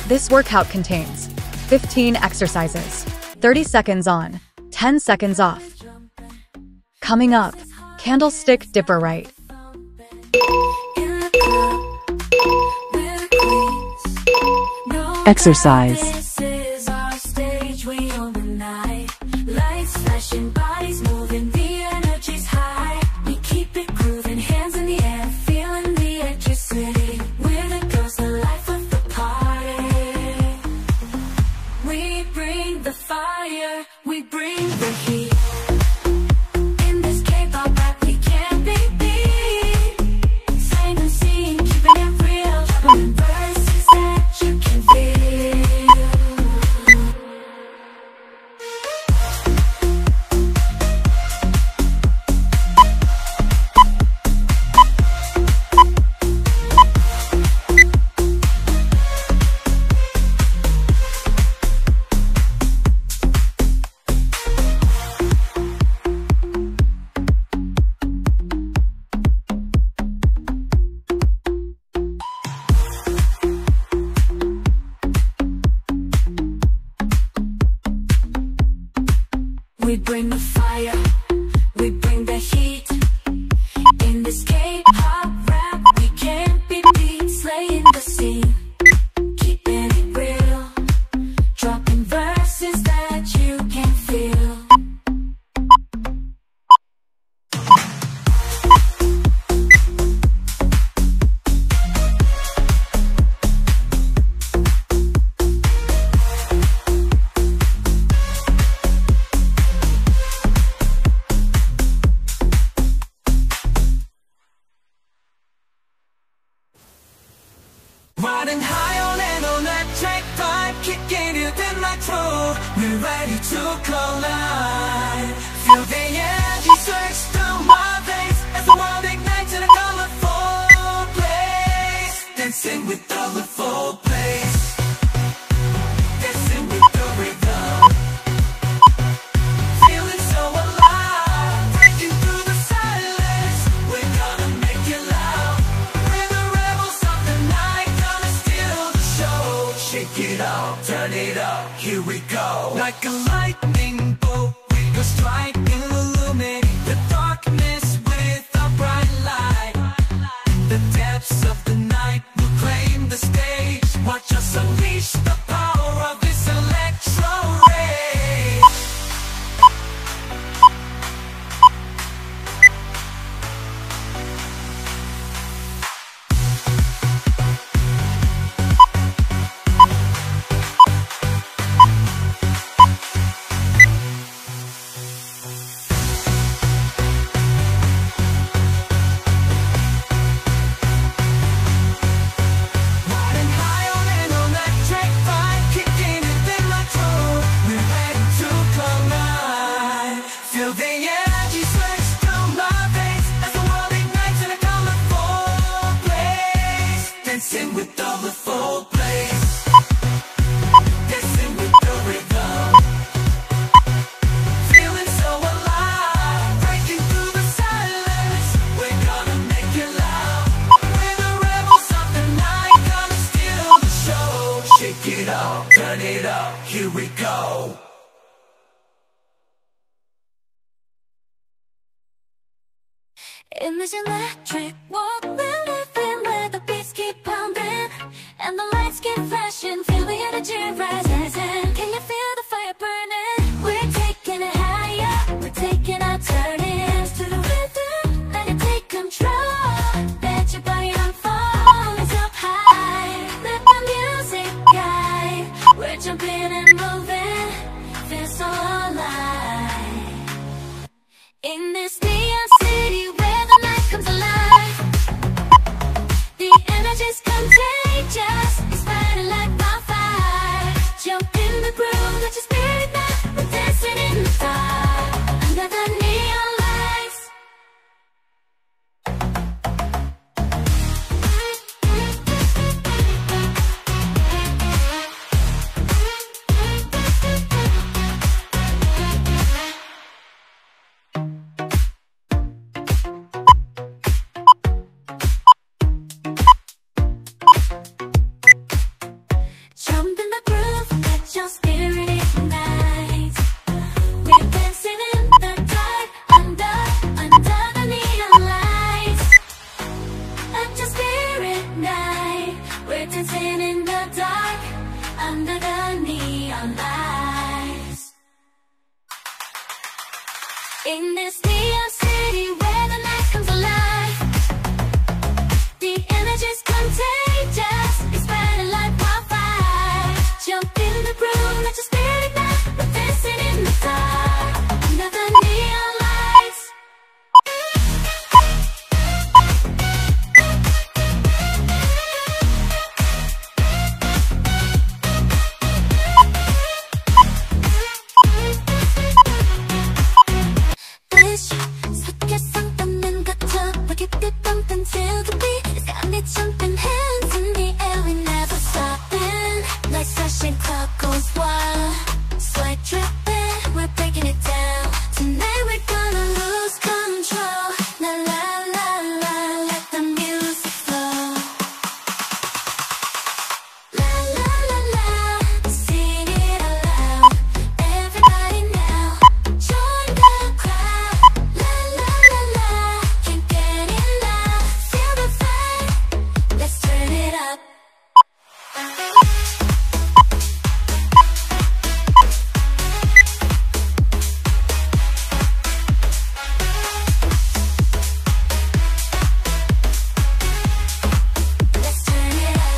This workout contains 15 exercises, 30 seconds on, 10 seconds off. Coming up, candlestick dipper right. Exercise. We bring the heat. In this kpop rap, we can't be beat. Sing and sing, keeping it real. Dropping verses that you can feel. We bring the fire, we bring the heat. In this K-pop rap, we can't be beat. Slaying the scene, keeping it real. Dropping verses that you can feel. Riding high on an electric vibe, kicking it in my crew. We're ready to collide. Feel the energy surge through my veins as the world ignites in a colorful place. Dancing with colorful place. Dancing with the rhythm. Feeling so alive, breaking through the silence. We're gonna make it loud. We're the rebels of the night. Shake it up, turn it up, here we go. Like a lightning bolt, we go strike, illuminate the darkness with a bright light. The depths of the night will claim the stage. Watch us unleash the power of this electro rage. Dancing with colorful place. Dancing with the rhythm. Feeling so alive, breaking through the silence. We're gonna make it loud. We're the rebels of the night, gonna steal the show. Shake it up, turn it up, here we go. In this electric world we're living, where the beats keep pounding and the lights keep flashing. Feel the energy rising. Can you feel the fire burning? We're taking it higher, we're taking our turnings to the rhythm. Let it take control. Bet your body on falling so high. Let the music guide. We're jumping and moving, feel so alive. In this neon city where the night comes alive, the energy's contagious, it's burning like wildfire. We're dancing in the dark, under the neon lights. In this neon city where the night comes alive, the energy's contagious, it's spreading like wildfire. Jump in the room, let your spirit ignite. We're dancing in the dark, under the neon lights. Until the beat is got me jumping, hands in the air, we never stopping. Lights flashing, clock goes wild, sweat dripping, we're breaking it down. Tonight we're gonna lose control. La la la la, let the music flow. La la la la, sing it aloud. Everybody now, join the crowd. La la la la, can't get enough. Feel the vibe, let's turn it up. Let's turn it up.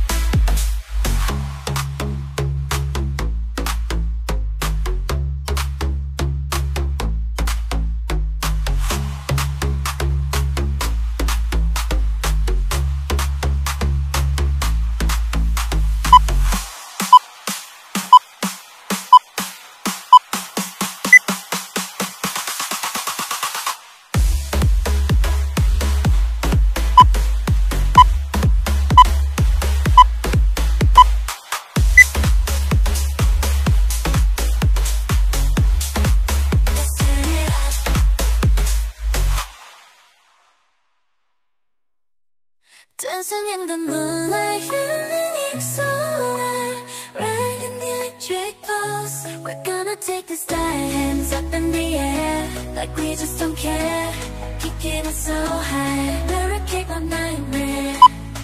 Dancing in the moonlight, feeling so right, right in the electric pulse. We're gonna take this night, hands up in the air, like we just don't care. Kicking it so high, barricade my nightmare.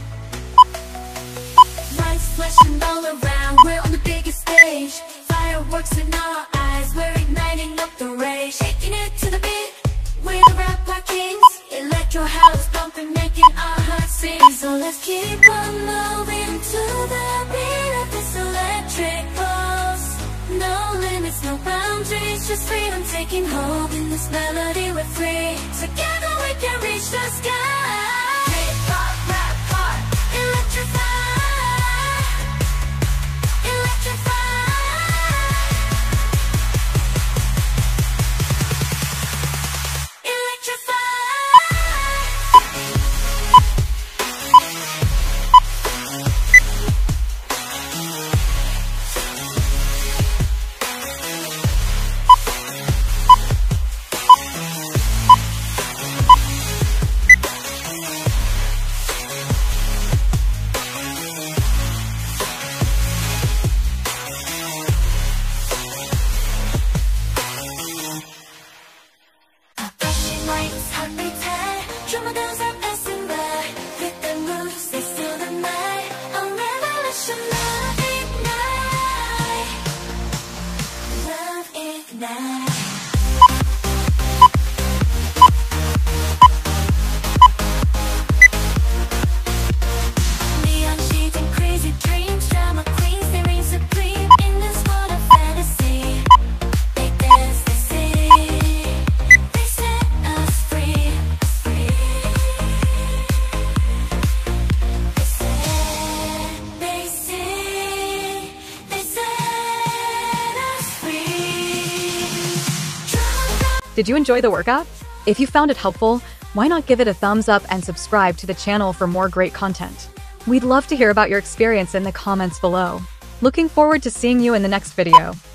Lights flashing all around, we're on the biggest stage. Fireworks in our eyes, we're igniting up the rage. Shaking it to the beat, we're the rap like kings. Electro house bumping, making our hearts sing. So let's keep on moving to the beat of this electric pulse. No limits, no boundaries, just freedom taking hold. In this melody we're free, together we can reach the sky. K-pop, rap, pop, electrify, electrify. Did you enjoy the workout? If you found it helpful, why not give it a thumbs up and subscribe to the channel for more great content? We'd love to hear about your experience in the comments below. Looking forward to seeing you in the next video.